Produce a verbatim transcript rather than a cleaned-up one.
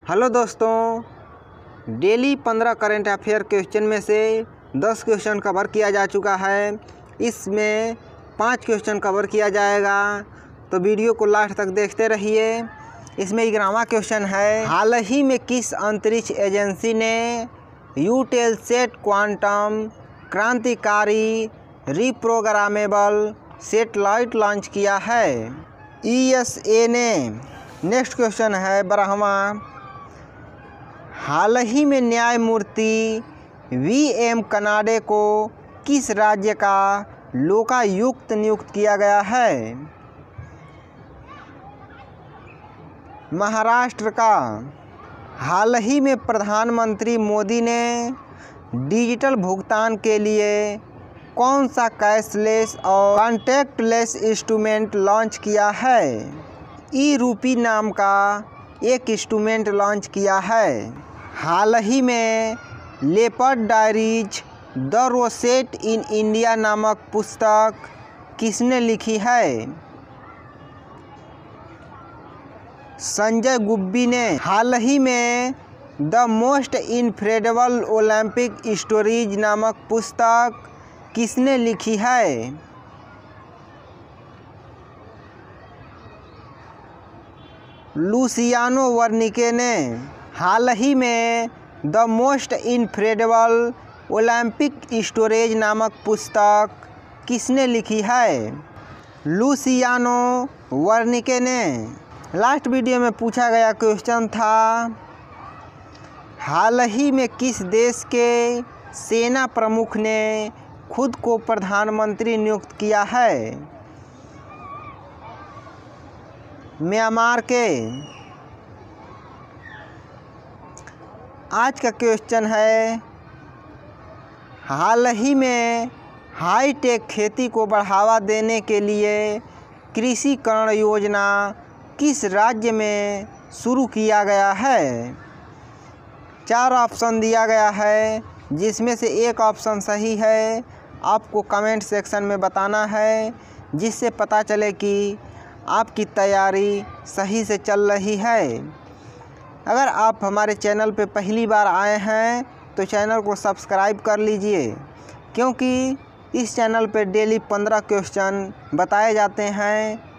Hello दोस्तों, daily पंद्रह current affair question में से दस क्वेश्चन कवर किया जा चुका है। इसमें पाँच क्वेश्चन कवर किया जाएगा, तो वीडियो को लास्ट तक देखते रहिए। इसमें ग्यारहवां क्वेश्चन है, हाल ही में किस अंतरिक्ष एजेंसी ने यूटेलसैट क्वांटम क्रांतिकारी रिप्रोग्रामेबल सैटेलाइट लॉन्च किया है? ई एस ए ने। नेक्स्ट क्वेश्चन है बारहवां, हाल ही में न्यायमूर्ति वी एम कनाडे को किस राज्य का लोकायुक्त नियुक्त किया गया है? महाराष्ट्र का। हाल ही में प्रधानमंत्री मोदी ने डिजिटल भुगतान के लिए कौन सा कैशलेस और कॉन्टैक्टलेस इंस्ट्रूमेंट लॉन्च किया है? ई रूपी नाम का एक इंस्ट्रूमेंट लॉन्च किया है। हाल ही में leopard diaries the rosette in India नामक पुस्तक किसने लिखी है? संजय गुब्बी ने। हाल ही में the most incredible Olympic stories नामक पुस्तक किसने लिखी है? लुसियानो वर्निके ने। हाल ही में the most incredible Olympic storage नामक पुस्तक किसने लिखी है? लुसियानो वर्निके ने। लास्ट वीडियो में पूछा गया क्वेश्चन था, हाल ही में किस देश के सेना प्रमुख ने खुद को प्रधानमंत्री नियुक्त किया है? म्यांमार के। आज का क्वेश्चन है, हाल ही में हाईटेक खेती को बढ़ावा देने के लिए कृषिकरण योजना किस राज्य में शुरू किया गया है? चार ऑप्शन दिया गया है, जिसमें से एक ऑप्शन सही है। आपको कमेंट सेक्शन में बताना है, जिससे पता चले कि आपकी तैयारी सही से चल रही है। अगर आप हमारे चैनल पे पहली बार आए हैं तो चैनल को सब्सक्राइब कर लीजिए, क्योंकि इस चैनल पे डेली पंद्रह क्वेश्चन बताए जाते हैं।